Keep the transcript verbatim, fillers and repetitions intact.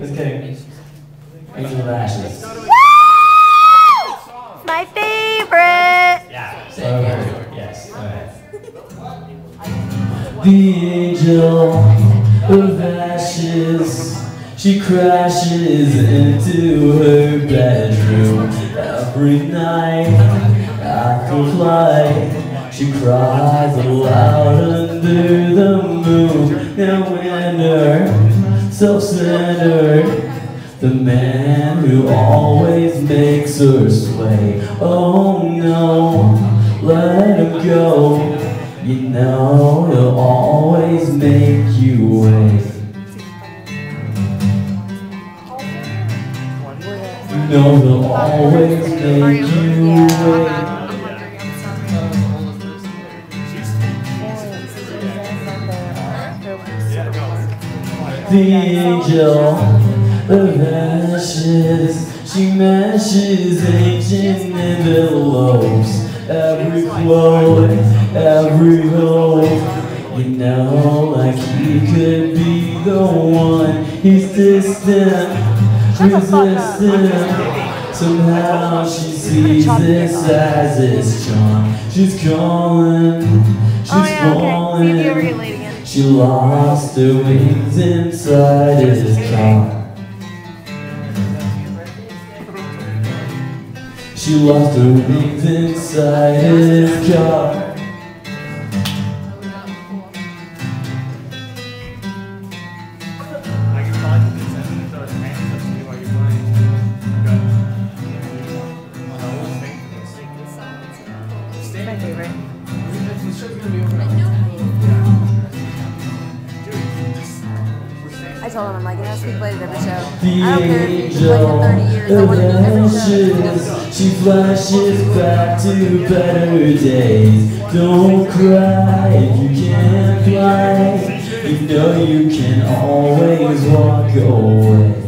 Just kidding. Angel of Ashes. My favorite! Yeah, same here. Yes, alright. The angel of ashes, she crashes into her bedroom every night. After flight, she cries aloud under the moon. And winter, self-centered, the man who always makes her sway. Oh no, let him go. You know he'll always make you wait. You know he'll always make you wait. The angel of ashes, she meshes ancient envelopes. Every quote, every hope. You know, like he could be the one. He's distant, resistant. Somehow she sees this as his charm. She's calling, she's falling. She lost her wings inside his car. She lost her wings inside his car. My favorite. I told him, I'm like, it has to be played at every show. The I don't care if it's like angel in thirty years, I want to do every show. she flashes back to better days. Don't cry if you can't fly. You know you can always walk away.